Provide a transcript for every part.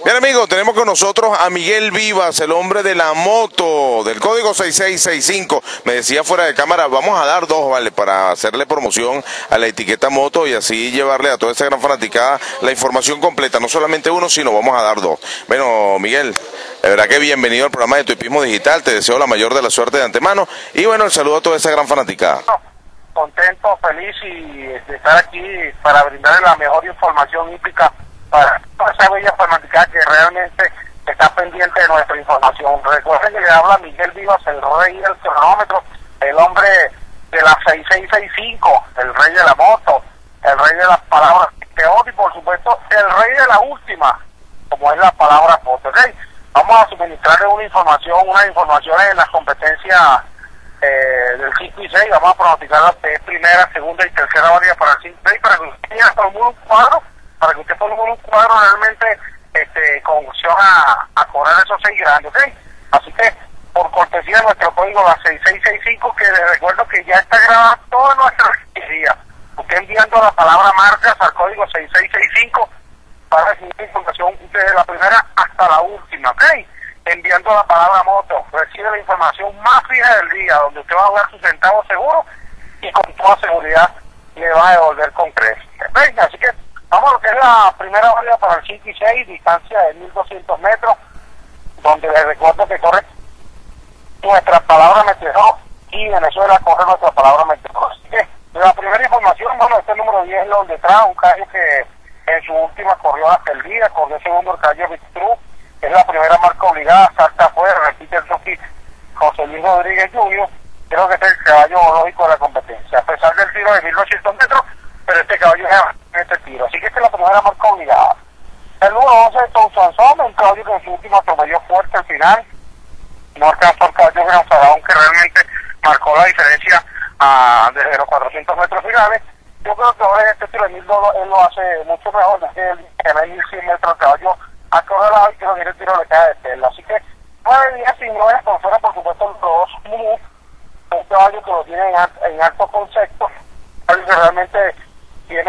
Bien, amigos, tenemos con nosotros a Miguel Vivas, el hombre de la moto, del código 6665. Me decía fuera de cámara, vamos a dar dos, ¿vale? Para hacerle promoción a la etiqueta moto y así llevarle a toda esa gran fanaticada la información completa. No solamente uno, sino vamos a dar dos. Bueno, Miguel, de verdad que bienvenido al programa de Tuipismo Digital. Te deseo la mayor de la suerte de antemano. Y bueno, el saludo a toda esa gran fanaticada. Contento, feliz y de estar aquí para brindarle la mejor información hípica para toda esa bella fanaticada que realmente está pendiente de nuestra información. Recuerden que le habla Miguel Vivas, el rey del cronómetro, el hombre de la 6665, el rey de la moto, el rey de las palabras teóricas y por supuesto el rey de la última, como es la palabra foto. ¿Okay? Vamos a suministrarle unas informaciones en las competencias del 5 y 6, vamos a pronosticar la primera, segunda y tercera válida para el 5 y 6, para que usted tenga formule un cuadro, para que usted formule un cuadro realmente con opción a cobrar esos 6 grandes, ¿ok? Así que, por cortesía de nuestro código, la 6665, que les recuerdo que ya está grabada toda nuestra requisitoria. Usted enviando la palabra marcas al código 6665 para recibir información desde la primera hasta la última, ¿ok? Enviando la palabra moto, recibe la información más fija del día, donde usted va a jugar sus centavos seguro y con toda seguridad le va a devolver con creces. ¿Okay? Así que vamos a lo que es la primera válida para el 5 y 6, distancia de 1200 metros, donde les recuerdo que corre nuestra palabra meteoróloga y Venezuela corre nuestra palabra meteoróloga. Así que la primera información, bueno, este número 10 es donde trae un caballo que en su última corrió hasta el día, corrió segundo el caballo Victrú. Es la primera marca obligada, salta afuera, repite el jockey José Luis Rodríguez Jr. Creo que este es el caballo lógico de la competencia, a pesar del tiro de 1200 metros, pero este caballo es este tiro. Así que esta es la primera marca obligada. El número 11 es Tom Sansón, un caballo que en su último atropelló fuerte al final. No alcanzó el caballo Gran Faraón, que realmente marcó la diferencia desde los 400 metros finales. Yo creo que ahora este tiro de 1200 él lo hace mucho mejor, ya que en 1100 metros el caballo a correr la y que no tiene el tiro le cae de tela. Así que 9 días sin 9 por fuera, por supuesto, los dos Mumu, un caballo que lo tiene en alto concepto, algo que realmente tiene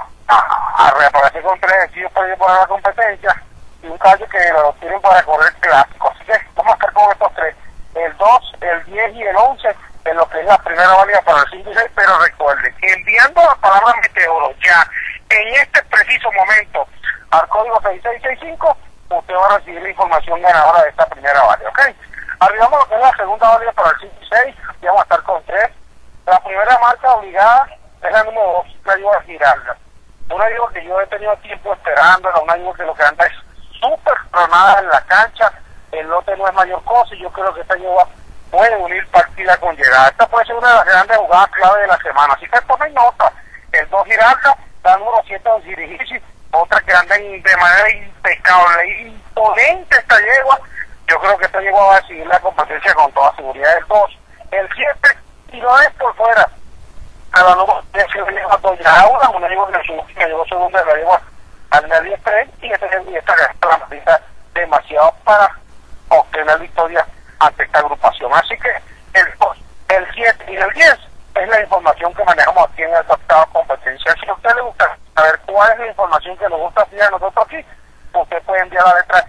a reaparecer con 3 equipos para ir por la competencia, y un caballo que lo tienen para correr clásico. Así que vamos a estar con estos 3, el 2, el 10 y el 11, en lo que es la primera válida para el 5 y 6, pero recuerde que enviando la palabra meteoro ya en este preciso momento al código 6665, usted va a recibir la información ganadora de esta primera válida, ¿ok? Arribamos lo que es la segunda válida para el 5 y 6, y vamos a estar con 3. La primera marca obligada es la número 2, la Yegua Giralda. Una yegua que yo he tenido tiempo esperándola, una yegua que lo que anda es súper tronada en la cancha, el lote no es mayor cosa, y yo creo que esta yegua puede unir partida con llegada. Esta puede ser una de las grandes jugadas clave de la semana, así que tomen nota. El 2 Giralda, la número 7 de Zirigici, otra que anda de manera impecable, imponente esta yegua. Yo creo que esta yegua va a seguir la competencia con toda seguridad. El 2, el 7, y no es por fuera. A la número 10 se lleva Doña Aura, una yegua que llegó segunda de la yegua al 10-3, y esta la matita demasiado para obtener victoria ante esta agrupación. Así que el 2, el 7 y el 10 es la información que manejamos aquí en el octavo competencia. Si a usted le gusta saber cuál es la información que nos gusta hacer a nosotros aquí, usted puede enviar la letra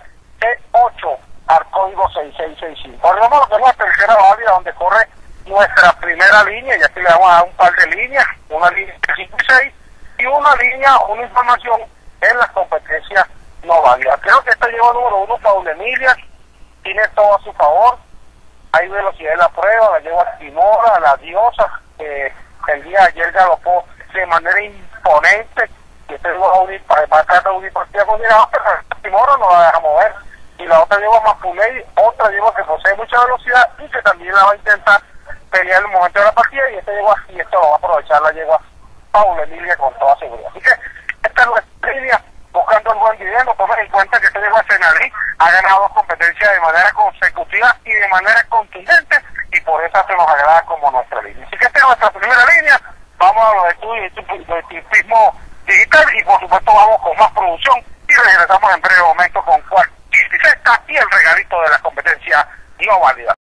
C8 al código 6665. Ahora vamos a ver la tercera válida, donde corre nuestra primera línea, y aquí le vamos a dar un par de líneas, una línea de 5 y 6, y una línea, una información en las competencias no válidas. Creo que esta lleva número 1, Paul Emilia, tiene todo a su favor. Hay velocidad de la prueba, la lleva Timora, la diosa, que el día de ayer galopó de manera imponente, y este va a tratar de unir partida con llegada, pero Timora no la deja mover. Y la otra lleva Mapuley, otra lleva que posee mucha velocidad y que también la va a intentar pelear en el momento de la partida, y esta lleva, y esto lo va a aprovechar la yegua Paul Emilia con toda seguridad. Así que esta es nuestra línea, buscando el buen dividendo. Tomen en cuenta que esta yegua Senalí ha ganado 2 competencias de manera consecutiva y de manera contundente, y por eso se nos agrada como nuestra línea. Así que esta es nuestra primera línea. Vamos a lo de Tuipismo Digital, y por supuesto vamos con más producción, y regresamos en breve momento con cuarta y el regalito de la competencia no válida.